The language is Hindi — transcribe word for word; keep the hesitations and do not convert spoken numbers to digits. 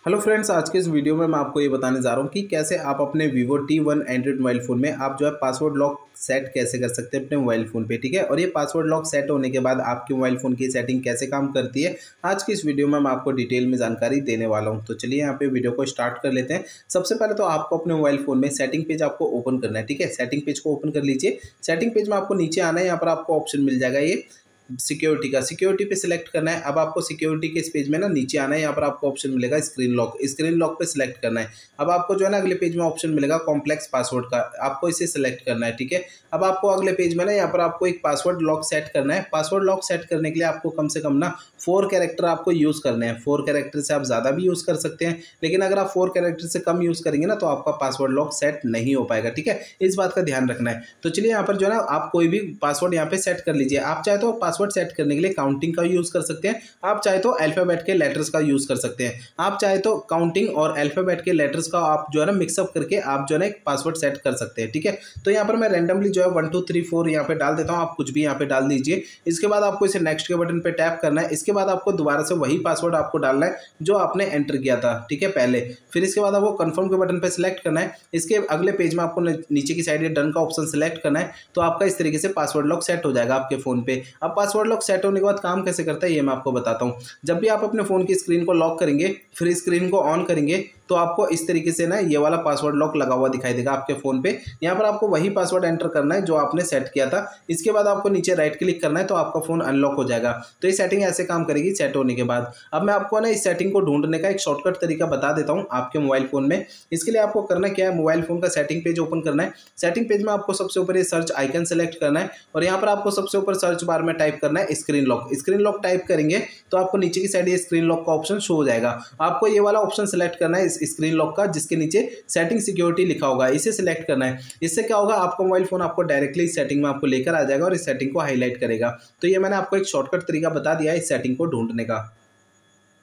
हेलो फ्रेंड्स, आज के इस वीडियो में मैं आपको ये बताने जा रहा हूँ कि कैसे आप अपने Vivo T one Android mobile phone में आप जो है पासवर्ड लॉक सेट कैसे कर सकते हैं अपने मोबाइल फ़ोन पे। ठीक है, और ये पासवर्ड लॉक सेट होने के बाद आपके मोबाइल फ़ोन की सेटिंग कैसे काम करती है, आज की इस वीडियो में मैं आपको डिटेल में जानकारी देने वाला हूँ। तो चलिए यहाँ पे वीडियो को स्टार्ट कर लेते हैं। सबसे पहले तो आपको अपने मोबाइल फ़ोन में सेटिंग पेज आपको ओपन करना है। ठीक है, सेटिंग पेज को ओपन कर लीजिए। सेटिंग पेज में आपको नीचे आना है, यहाँ पर आपको ऑप्शन मिल जाएगा ये सिक्योरिटी का। सिक्योरिटी पे सिलेक्ट करना है। अब आपको सिक्योरिटी के इस पेज में ना नीचे आना है, यहाँ पर आपको ऑप्शन मिलेगा स्क्रीन लॉक। स्क्रीन लॉक पे सिलेक्ट करना है। अब आपको जो है ना अगले पेज में ऑप्शन मिलेगा कॉम्प्लेक्स पासवर्ड का, आपको इसे सिलेक्ट करना है। ठीक है, अब आपको अगले पेज में ना यहाँ पर आपको एक पासवर्ड लॉक सेट करना है। पासवर्ड लॉक सेट करने के लिए आपको कम से कम ना फोर कैरेक्टर आपको यूज़ करने हैं। फोर कैरेक्टर से आप ज़्यादा भी यूज़ कर सकते हैं, लेकिन अगर आप फोर कैरेक्टर से कम यूज़ करेंगे ना तो आपका पासवर्ड लॉक सेट नहीं हो पाएगा। ठीक है, इस बात का ध्यान रखना है। तो चलिए यहाँ पर जो है ना आप कोई भी पासवर्ड यहाँ पे सेट कर लीजिए। आप चाहे तो पासवर्ड सेट करने के लिए काउंटिंग का यूज़ कर सकते हैं, आप चाहे तो अल्फाबेट के लेटर्स का यूज़ कर सकते हैं। आप चाहे तो काउंटिंग और अल्फाबेट के लेटर्स का आप जो है ना मिक्सअप करके आप जो है ना एक पासवर्ड सेट कर सकते हैं। ठीक है, तो यहाँ पर मैं रैंडमली जो है वन टू थ्री फोर यहाँ पे डाल देता हूँ, आप कुछ भी यहाँ पे डाल दीजिए। इसके बाद आपको इसे नेक्स्ट के बटन पे टैप करना है। इसके बाद आपको दोबारा से वही पासवर्ड आपको डालना है जो आपने एंटर किया था। ठीक है, पहले फिर इसके बाद आपको कंफर्म के बटन पे सिलेक्ट करना है। इसके अगले पेज में आपको नीचे की साइड डन का ऑप्शन सिलेक्ट करना है, तो आपका इस तरीके से पासवर्ड लॉक सेट हो जाएगा आपके फोन पे। अब पासवर्ड लॉक सेट होने के बाद काम कैसे करता है ये मैं आपको बताता हूँ। जब भी आप अपने फ़ोन की स्क्रीन को लॉक करेंगे, फिर स्क्रीन को ऑन करेंगे, तो आपको इस तरीके से ना ये वाला पासवर्ड लॉक लगा हुआ दिखाई देगा आपके फ़ोन पे। यहाँ पर आपको वही पासवर्ड एंटर करना है जो आपने सेट किया था। इसके बाद आपको नीचे राइट क्लिक करना है, तो आपका फ़ोन अनलॉक हो जाएगा। तो ये सेटिंग ऐसे काम करेगी सेट होने के बाद। अब मैं आपको ना इस सेटिंग को ढूंढने का एक शॉर्टकट तरीका बता देता हूँ आपके मोबाइल फ़ोन में। इसके लिए आपको करना क्या है, मोबाइल फ़ोन का सेटिंग पेज ओपन करना है। सेटिंग पेज में आपको सबसे ऊपर ये सर्च आइकन सेलेक्ट करना है, और यहाँ पर आपको सबसे ऊपर सर्च बार में टाइप करना है screen lock. Screen lock type करेंगे तो आपको नीचे की साइड ये स्क्रीन लॉक का ऑप्शन शो हो जाएगा। आपको ये वाला ऑप्शन सेलेक्ट करना है इस स्क्रीन लॉक का, जिसके नीचे सेटिंग सिक्योरिटी लिखा होगा, इसे सिलेक्ट करना है। इससे क्या होगा, आपका मोबाइल फोन आपको डायरेक्टली इस सेटिंग में आपको लेकर आ जाएगा और इस सेटिंग को हाईलाइट करेगा। तो ये मैंने आपको एक शॉर्टकट तरीका बता दिया है इस सेटिंग को ढूंढने का।